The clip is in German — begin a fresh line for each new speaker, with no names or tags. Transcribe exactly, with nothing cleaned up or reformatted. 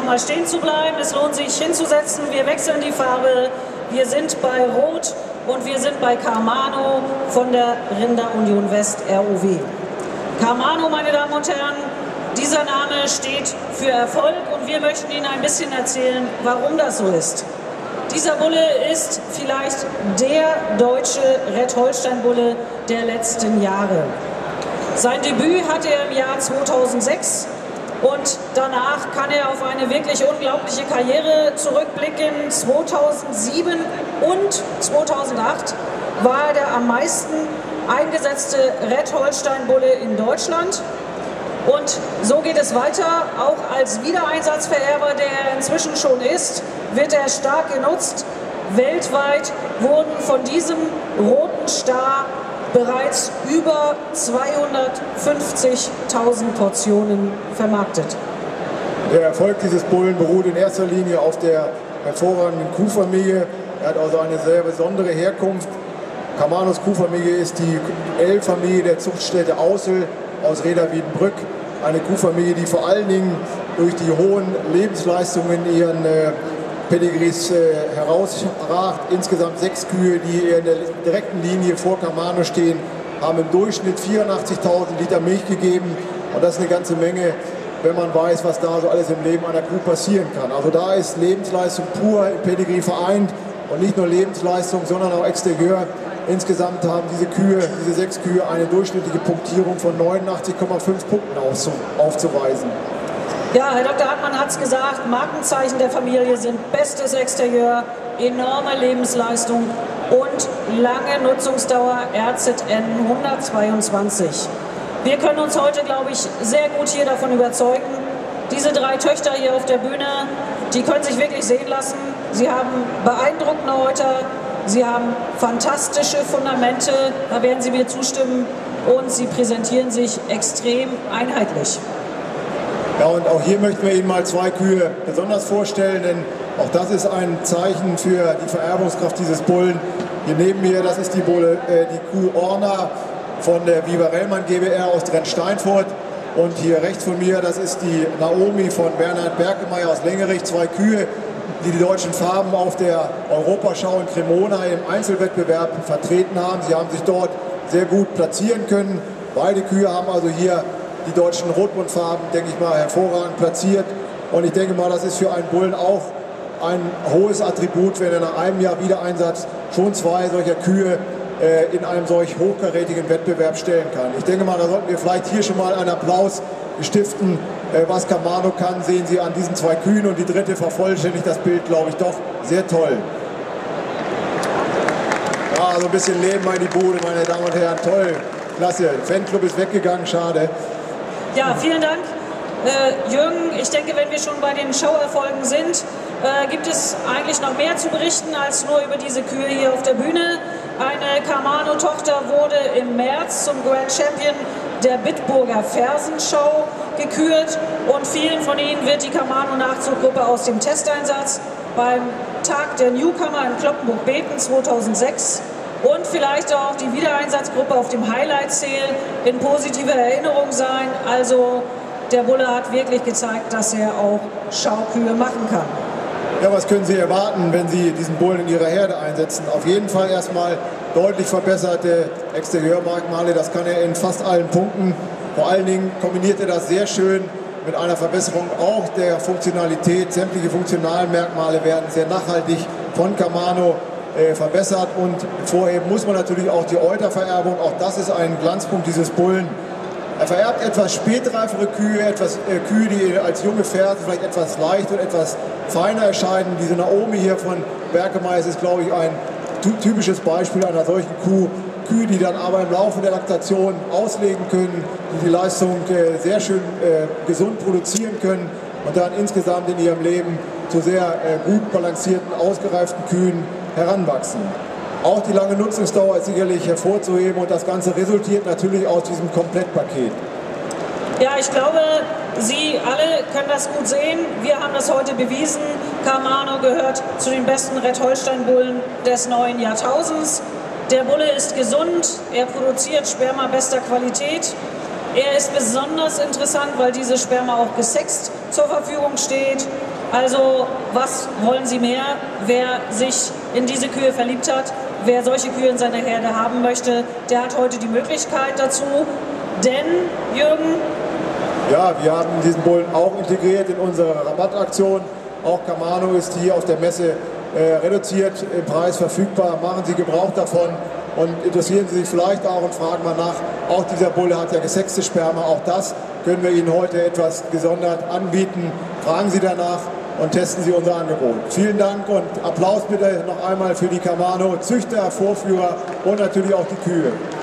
nochmal stehen zu bleiben. Es lohnt sich hinzusetzen. Wir wechseln die Farbe. Wir sind bei Rot und wir sind bei Karmano von der Rinderunion West R O W. Karmano, meine Damen und Herren, dieser Name steht für Erfolg und wir möchten Ihnen ein bisschen erzählen, warum das so ist. Dieser Bulle ist vielleicht der deutsche Red-Holstein-Bulle der letzten Jahre. Sein Debüt hatte er im Jahr zweitausendsechs und danach kann er auf eine wirklich unglaubliche Karriere zurückblicken. zweitausendsieben und zweitausendacht war er der am meisten eingesetzte Red-Holstein-Bulle in Deutschland. Und so geht es weiter. Auch als Wiedereinsatzvererber, der er inzwischen schon ist, wird er stark genutzt. Weltweit wurden von diesem roten Star bereits über zweihundertfünfzigtausend Portionen vermarktet.
Der Erfolg dieses Bullen beruht in erster Linie auf der hervorragenden Kuhfamilie. Er hat also eine sehr besondere Herkunft. Karmanos Kuhfamilie ist die L-Familie der Zuchtstätte Aussel aus Reda-Wiedenbrück. Eine Kuhfamilie, die vor allen Dingen durch die hohen Lebensleistungen in ihren äh, Pedigrees äh, herausragt. Insgesamt sechs Kühe, die in der direkten Linie vor Karmano stehen, haben im Durchschnitt vierundachtzigtausend Liter Milch gegeben. Und das ist eine ganze Menge, wenn man weiß, was da so alles im Leben einer Kuh passieren kann. Also da ist Lebensleistung pur im Pedigree vereint und nicht nur Lebensleistung, sondern auch Exterieur. Insgesamt haben diese Kühe, diese sechs Kühe, eine durchschnittliche Punktierung von neunundachtzig Komma fünf Punkten aufzuweisen.
Ja, Herr Doktor Hartmann hat es gesagt, Markenzeichen der Familie sind bestes Exterieur, enorme Lebensleistung und lange Nutzungsdauer, R Z N hundertzweiundzwanzig. Wir können uns heute, glaube ich, sehr gut hier davon überzeugen, diese drei Töchter hier auf der Bühne, die können sich wirklich sehen lassen. Sie haben beeindruckende Euter, sie haben fantastische Fundamente, da werden Sie mir zustimmen, und sie präsentieren sich extrem einheitlich.
Ja, und auch hier möchten wir Ihnen mal zwei Kühe besonders vorstellen, denn auch das ist ein Zeichen für die Vererbungskraft dieses Bullen. Hier neben mir, das ist die, Bulle, äh, die Kuh Orna von der Viva-Rellmann GbR aus Drensteinfurt. Und hier rechts von mir, das ist die Naomi von Bernhard Berkemeyer aus Lengerich. Zwei Kühe, die die deutschen Farben auf der Europaschau in Cremona im Einzelwettbewerb vertreten haben. Sie haben sich dort sehr gut platzieren können. Beide Kühe haben also hier die deutschen Rotmundfarben, denke ich mal, hervorragend platziert. Und ich denke mal, das ist für einen Bullen auch ein hohes Attribut, wenn er nach einem Jahr Wiedereinsatz schon zwei solcher Kühe äh, in einem solch hochkarätigen Wettbewerb stellen kann. Ich denke mal, da sollten wir vielleicht hier schon mal einen Applaus stiften. Äh, was Karmano kann, sehen Sie an diesen zwei Kühen, und die dritte vervollständigt das Bild, glaube ich, doch sehr toll. Ja, so ein bisschen Leben in die Bude, meine Damen und Herren, toll, klasse. Fanclub ist weggegangen, schade.
Ja, vielen Dank. Äh, Jürgen, ich denke, wenn wir schon bei den Showerfolgen sind, äh, gibt es eigentlich noch mehr zu berichten als nur über diese Kühe hier auf der Bühne. Eine Karmano-Tochter wurde im März zum Grand Champion der Bitburger Fersenschau gekürt, und vielen von Ihnen wird die Karmano-Nachzuggruppe aus dem Testeinsatz beim Tag der Newcomer in Cloppenburg-Beten zweitausendsechs und vielleicht auch die Wiedereinsatzgruppe auf dem Highlight-Sale in positiver Erinnerung sein. Also der Bulle hat wirklich gezeigt, dass er auch Schaukühe machen kann.
Ja, was können Sie erwarten, wenn Sie diesen Bullen in Ihrer Herde einsetzen? Auf jeden Fall erstmal deutlich verbesserte Exterieurmerkmale, das kann er in fast allen Punkten. Vor allen Dingen kombiniert er das sehr schön mit einer Verbesserung auch der Funktionalität. Sämtliche Funktionalmerkmale werden sehr nachhaltig von Karmano äh, verbessert, und vorheben muss man natürlich auch die Eutervererbung. Auch das ist ein Glanzpunkt dieses Bullen. Er vererbt etwas spätreifere Kühe, etwas äh, Kühe, die als junge Fersen vielleicht etwas leicht und etwas feiner erscheinen. Diese Naomi hier von Berkemeyer ist, glaube ich, ein typisches Beispiel einer solchen Kuh. Kühe, die dann aber im Laufe der Laktation auslegen können, die die Leistung äh, sehr schön äh, gesund produzieren können und dann insgesamt in ihrem Leben zu sehr äh, gut balancierten, ausgereiften Kühen heranwachsen. Auch die lange Nutzungsdauer ist sicherlich hervorzuheben, und das Ganze resultiert natürlich aus diesem Komplettpaket.
Ja, ich glaube, Sie alle können das gut sehen. Wir haben das heute bewiesen. Karmano gehört zu den besten Red-Holstein-Bullen des neuen Jahrtausends. Der Bulle ist gesund, er produziert Sperma bester Qualität. Er ist besonders interessant, weil diese Sperma auch gesext zur Verfügung steht. Also was wollen Sie mehr? Wer sich in diese Kühe verliebt hat, wer solche Kühe in seiner Herde haben möchte, der hat heute die Möglichkeit dazu. Denn, Jürgen?
Ja, wir haben diesen Bullen auch integriert in unsere Rabattaktion. Auch Camano ist hier auf der Messe äh, reduziert im Preis verfügbar. Machen Sie Gebrauch davon und interessieren Sie sich vielleicht auch und fragen mal nach. Auch dieser Bulle hat ja gesexte Sperma. Auch das können wir Ihnen heute etwas gesondert anbieten. Fragen Sie danach und testen Sie unser Angebot. Vielen Dank und Applaus bitte noch einmal für die Camano, Züchter, Vorführer und natürlich auch die Kühe.